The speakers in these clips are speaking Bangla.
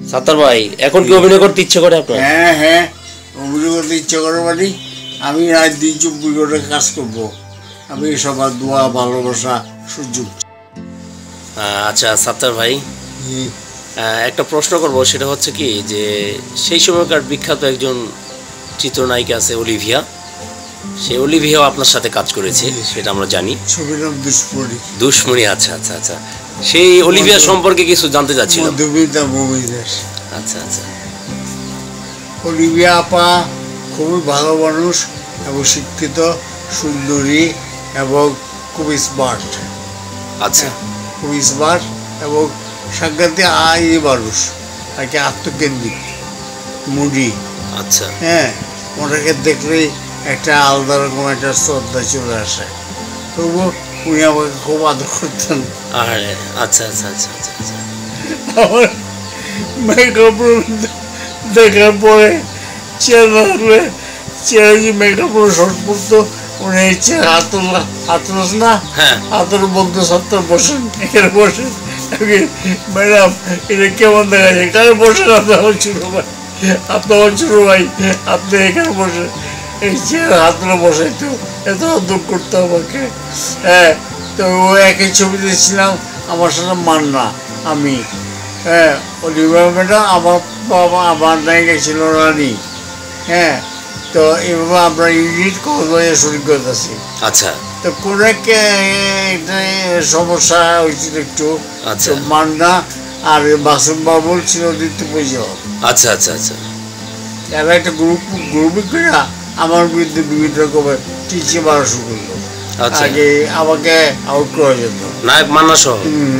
সাত্তার ভাই এখন কি অভিনয় করতে ইচ্ছে করে আপনার? হ্যাঁ হ্যাঁ, অভিনয় করতে ইচ্ছে করে মানে আমি রাত দিন 24 ঘন্টা কাজ করবো। আমি সবার দোয়া ভালোবাসা সুযোগ। আচ্ছা সাত্তার ভাই, একটা প্রশ্ন করব, সেটা হচ্ছে কি যে সেই সময়কার বিখ্যাত একজন চিত্রনায়িকা আছে অলিভিয়া, সেই অলিভিয়াও আপনার সাথে কাজ করেছে, সেটা আমরা জানি। ছবির নাম দুশ্মনী। দুশ্মনী, আচ্ছা আচ্ছা আচ্ছা। সেই অলিভিয়া সম্পর্কে কিছু জানতে চাচ্ছিলাম। মধুমিতা ভূমিদাস। আচ্ছা আচ্ছা। অলিভিয়া আপা খুবই ভালো মানুষ এবং শিক্ষিত, সুন্দরী এবং খুব স্মার্ট। আচ্ছা, খুব স্মার্ট এবং সাংঘাতিক মানুষ, তাকে আত্মকেন্দ্রিক, মুডি। আচ্ছা হ্যাঁ, ওনাকে দেখলেই একটা আলাদা রকম একটা শ্রদ্ধা চলে আসে। তবু উনি আমাকে খুব আদর করতেন। আরে আচ্ছা আচ্ছা আচ্ছা আচ্ছা আচ্ছা। আমার মেকআপ দেখার পরে চেহারা হলে চেহারা যে মেকআপ শর্ট পড়তো, উনি হাতলাস না, হাতের বলতো সত্তর বসেন, এখানে বসেন। ম্যাডাম এটা কেমন দেখা যায়, এখানে বসেন, আপনার ছোট ভাই, আপনার ছোট ভাই, আপনি এখানে বসেন। এই চেহারা হাতলে বসাইতো, এত আদর করতো আমাকে। হ্যাঁ, তো ও একই ছবিতে ছিলাম আমার সাথে মান্না, আমি। হ্যাঁ, অলিভিয়া ম্যাডাম আমার বাবা, আমার নায়িকা ছিল রানী। হ্যাঁ, তো এইভাবে আমরা ইউনিট কক্সবাজার শুরু করতেছি। আচ্ছা, তো কোনো একটা সমস্যা হয়েছিল একটু। আচ্ছা, মান্না আর বাসন বাবুল ছিল নিত্য পরিচালক। আচ্ছা আচ্ছা আচ্ছা। এরা একটা গ্রুপে করে আমার বিরুদ্ধে বিভিন্ন রকমের টিচে মারা শুরু করলো। আগে আমাকে আউট করা যেত। নায়ক মান্না সহ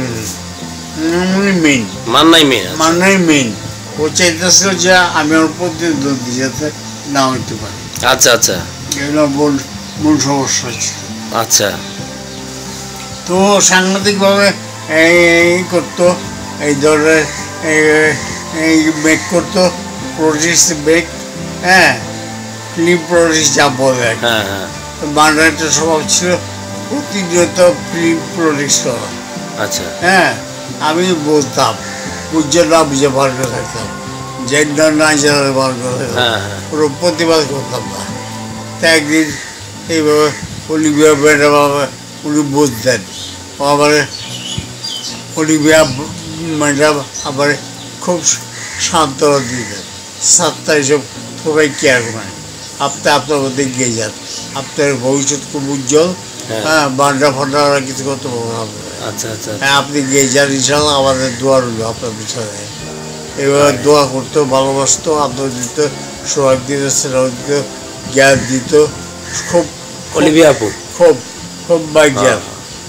মেইন, মান্নাই মেইন। ও চাইতেছিল যে আমি ওর প্রতিদ্বন্দ্বী যাতে না হইতে পারি। আচ্ছা আচ্ছা, এগুলো মূল সমস্যা ছিল। আচ্ছা, তো সাংঘাতিকভাবে এই করতো, এই ধরনের এই মেক করতো, প্রডিউস মেক। হ্যাঁ, ফিল্ম প্রডিউস যা বলে। হ্যাঁ হ্যাঁ, বাংলার একটা স্বভাব ছিল প্রতিনিয়ত ফিল্ম প্রডিউস করা। আচ্ছা, হ্যাঁ, আমি বলতাম, বুঝে না বুঝে বার করে থাকতাম, জেন্ডার না জেন্ডার বার করে থাকতাম, পুরো প্রতিবাদ করতাম না। তা একদিন এইভাবে অলিভিয়া ম্যাডাম উনি বুঝতেন, আবার অলিভিয়া ম্যাডাম আবার খুব সান্ত্বনা দিতেন। সাতটা এসব সবাই কেয়ার করেন, আপনি আপনার মধ্যে এগিয়ে যান, আপনার ভবিষ্যৎ খুব উজ্জ্বল। হ্যাঁ, বান্ডা ফান্ডা কিছু করতে পারবেন। আচ্ছা আচ্ছা, হ্যাঁ, আপনি গিয়ে যান, ইনশাল্লাহ আমাদের দোয়া রইল আপনার পিছনে। এবার দোয়া করতো, ভালোবাসতো, আদর দিত, সোহাগ দিত, স্নেহ দিত, জ্ঞান দিত। খুব অলিভিয়া আপু খুব খুব বাইজ্ঞান।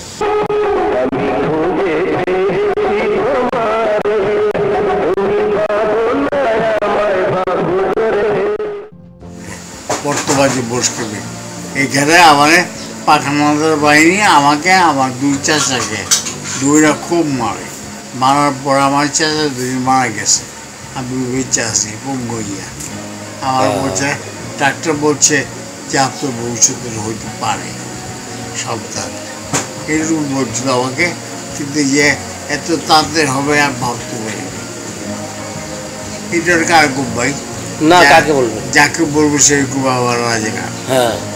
বর্তমান যে বসবে এখানে আমার পাখানাদের বাহিনী আমাকে, আমার দুই চাচাকে, দুইরা খুব মারার পর আমার চাচা দুই মারা গেছে। আমি বেঁচে আছি পঙ্গইয়া। আমার বলছে, ডাক্তার বলছে যে আপনার ভবিষ্যতের হইতে পারে সন্তান, এরকম বলছিল আমাকে। কিন্তু যে এত তাড়াতাড়ি হবে আর ভাবতে পারি। এটার কার খুব ভাই, না কাকে বলবো, যাকে বলবো সেরকম আবার রাজে না। হ্যাঁ,